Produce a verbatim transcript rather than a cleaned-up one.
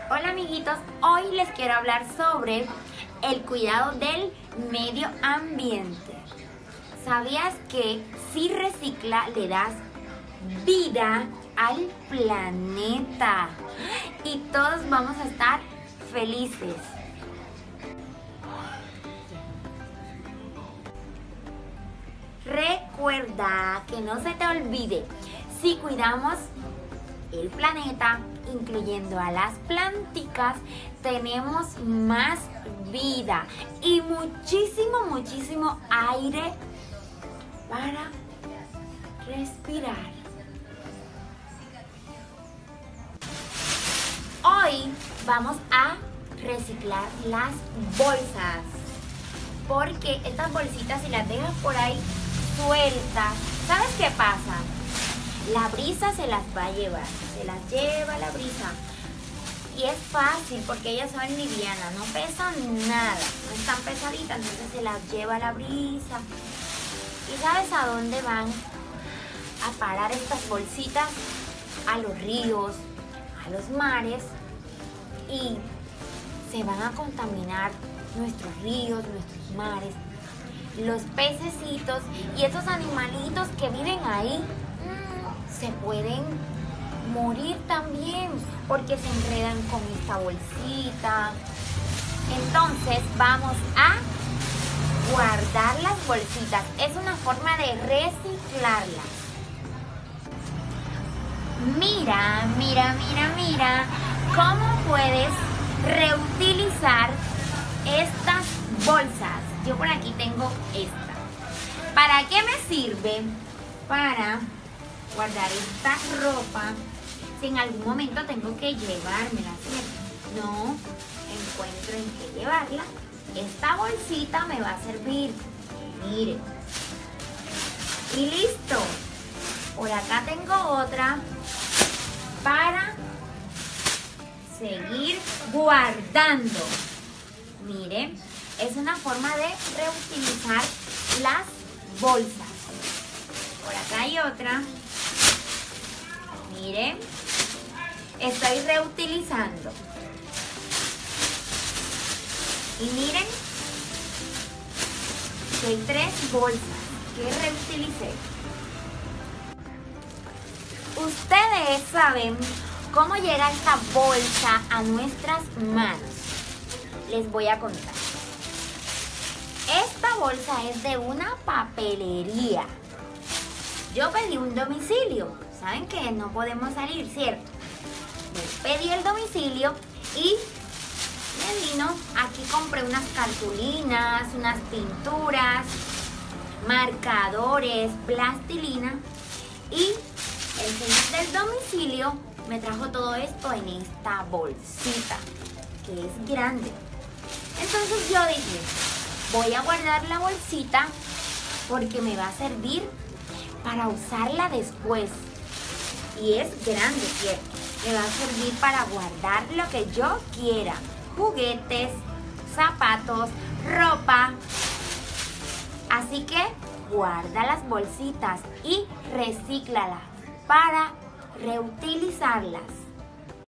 Hola amiguitos, hoy les quiero hablar sobre el cuidado del medio ambiente. ¿Sabías que si recicla le das vida al planeta? Y todos vamos a estar felices. Recuerda que no se te olvide, si cuidamos el planeta, incluyendo a las planticas, tenemos más vida y muchísimo, muchísimo aire para respirar. Hoy vamos a reciclar las bolsas, porque estas bolsitas, si las dejas por ahí sueltas, ¿sabes qué pasa? La brisa se las va a llevar, se las lleva la brisa. Y es fácil porque ellas son livianas, no pesan nada, no están pesaditas, entonces se las lleva la brisa. ¿Y sabes a dónde van a parar estas bolsitas? A los ríos, a los mares, y se van a contaminar nuestros ríos, nuestros mares, los pececitos y esos animalitos que viven ahí. Se pueden morir también porque se enredan con esta bolsita. Entonces vamos a guardar las bolsitas. Es una forma de reciclarlas. Mira, mira, mira, mira cómo puedes reutilizar estas bolsas. Yo por aquí tengo esta. ¿Para qué me sirve? Para guardar esta ropa si en algún momento tengo que llevármela, ¿cierto? No encuentro en qué llevarla. Esta bolsita me va a servir. Miren. Y listo. Por acá tengo otra para seguir guardando. Miren, es una forma de reutilizar las bolsas. Por acá hay otra. Miren, estoy reutilizando. Y miren, que hay tres bolsas que reutilicé. Ustedes saben cómo llega esta bolsa a nuestras manos. Les voy a contar. Esta bolsa es de una papelería. Yo pedí un domicilio. Saben que no podemos salir, ¿cierto? Les pedí el domicilio y me vino. Aquí compré unas cartulinas, unas pinturas, marcadores, plastilina. Y el señor del domicilio me trajo todo esto en esta bolsita, que es grande. Entonces yo dije, voy a guardar la bolsita porque me va a servir para usarla después. Y es grande, ¿cierto? Me va a servir para guardar lo que yo quiera. Juguetes, zapatos, ropa. Así que guarda las bolsitas y recíclalas para reutilizarlas.